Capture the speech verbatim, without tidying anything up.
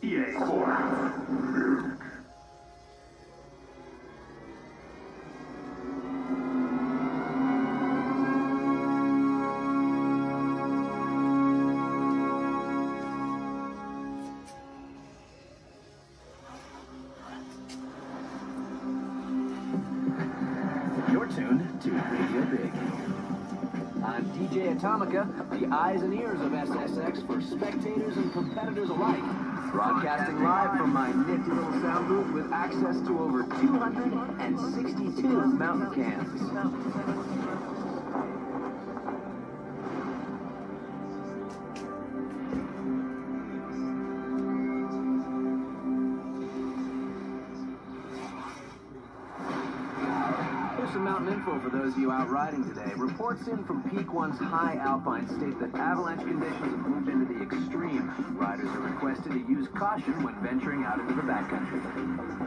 E A four. You're tuned to Radio Big. I'm D J Atomica, the eyes and ears of S S X for spectators and competitors alike. Broadcasting live from my nifty little sound booth with access to over two hundred sixty-two mountain cams. Some mountain info for those of you out riding today. Reports in from Peak One's high alpine state that avalanche conditions have moved into the extreme. Riders are requested to use caution when venturing out into the backcountry.